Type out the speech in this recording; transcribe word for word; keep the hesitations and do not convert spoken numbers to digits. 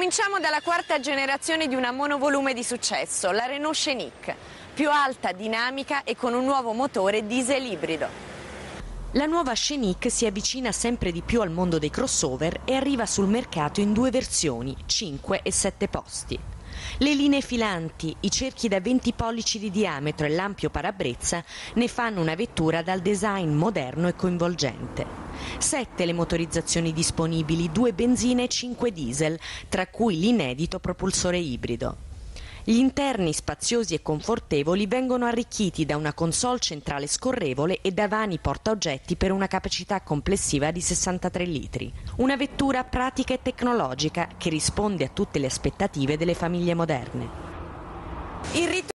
Cominciamo dalla quarta generazione di una monovolume di successo, la Renault Scenic, più alta, dinamica e con un nuovo motore diesel ibrido. La nuova Scenic si avvicina sempre di più al mondo dei crossover e arriva sul mercato in due versioni, cinque e sette posti. Le linee filanti, i cerchi da venti pollici di diametro e l'ampio parabrezza ne fanno una vettura dal design moderno e coinvolgente. Sette le motorizzazioni disponibili, due benzina e cinque diesel, tra cui l'inedito propulsore ibrido. Gli interni spaziosi e confortevoli vengono arricchiti da una console centrale scorrevole e da vani portaoggetti per una capacità complessiva di sessantatré litri. Una vettura pratica e tecnologica che risponde a tutte le aspettative delle famiglie moderne. Il